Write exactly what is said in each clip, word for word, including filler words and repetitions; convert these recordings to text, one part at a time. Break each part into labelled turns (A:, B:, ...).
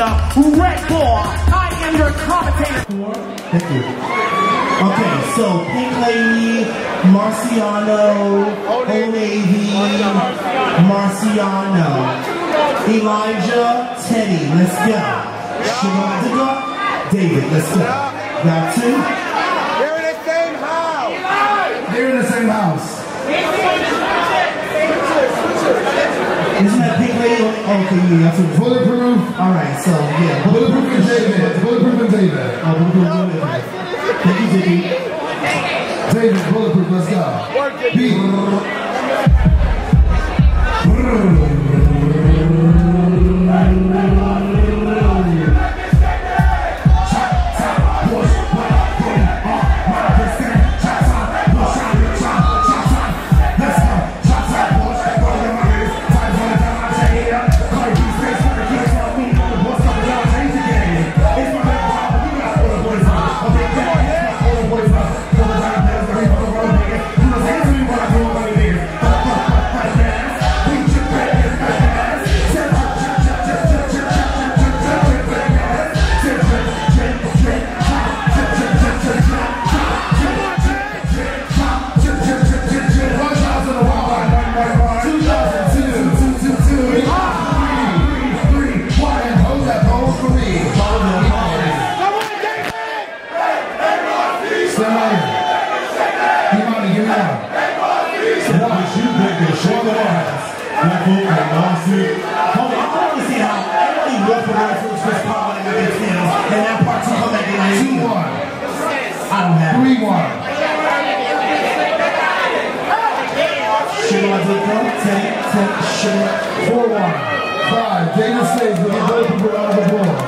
A: Red Ball. I am your commentator.
B: Thank you. Okay, so Pink Lady, Marciano, OldNavy, Marciano, Elijah, Teddy, let's go. Shamanda, David, let's go. Got two.
C: They're in the same house.
B: They're in the same house. Isn't that Pink Lady? Okay, yeah, that's a bulletproof. All right, so yeah, bulletproof and David. Bulletproof and David. Oh, bulletproof and David. Thank you, Kiki. David, bulletproof, let's go. Beat. four one. five. Dana stays with the bulletproof round of applause.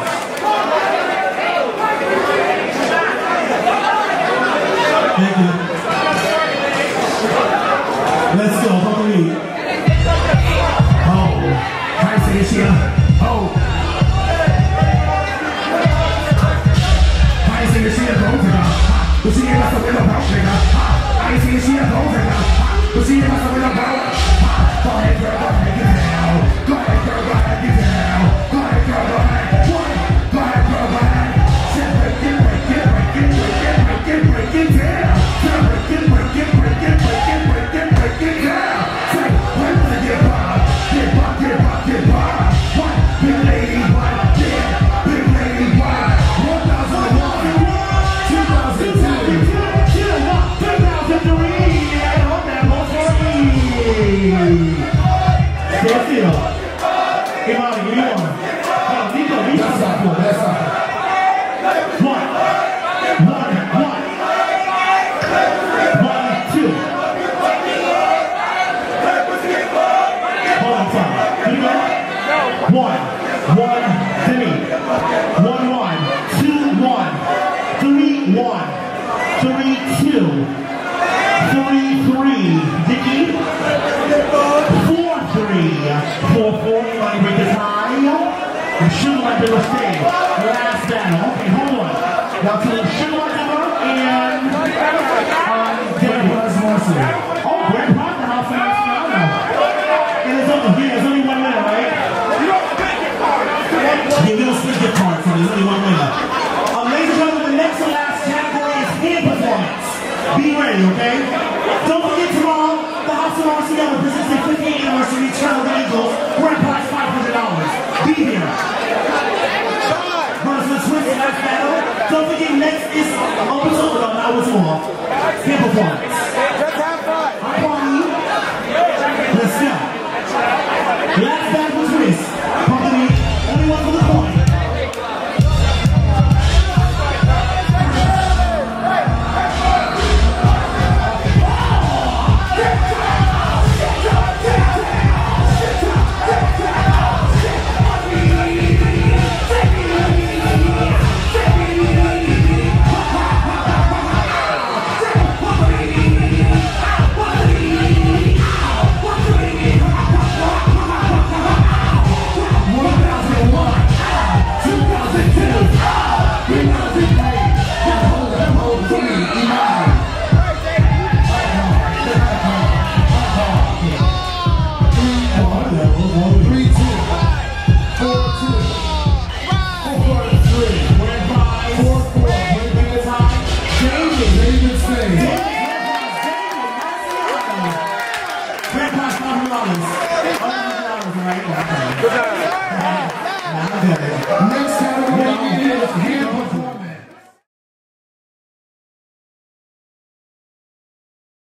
B: Thank you. Let's go, follow me. Oh, hi, Sanisha. Oh. Hi, Sanisha, go to the but she ain't messing with a brown nigga. I ain't seen she a gold nigga. But she ain't messing with a brown. Go ahead, girl, go ahead, get down. Go ahead, girl, go ahead, get down. Go ahead, girl, go ahead. One. Go ahead, girl, go ahead. Say break it, break it, break it, break it, break it, break it down. Say break it, break it, break it, break it, break it, break it down. Say when to get by, get by, get by, get by. One big lady, one big, big lady, one. One thousand one, two thousand two, two thousand three, and on that most three. That's it. Hey, Molly, give me one. Come on, Neko, Neko. That's not cool. That's not cool. One. One. One. One, two. Hold on, son. Can you go? One. One, three. One, one. Two, one. Three, one. Three, two. Three, three. Kiki? Four, three. Four, four. You want to break this high? You should like to stay. Last battle. Okay, hold on. Now to the should like to and um, David was Marcy. Oh, great part the house in Australia. And it's only here. There's only one winner, right? Yeah, we don't split your card, so there's only one winner. Um, ladies and gentlemen, the next and last category is hand performance. Be ready, okay? Don't forget tomorrow, the House of R C L presents the fiftieth anniversary Return of the Eagles. Grand prize five hundred dollars. Be here. Versus Swiss last battle. Don't forget next is open to no, that was more. Hand performance.
C: Just have fun.
B: I'm calling you. Let's go. Last battle was Swiss. Company, only one for the point. dollars. one hundred dollars, all right? Okay. Next category.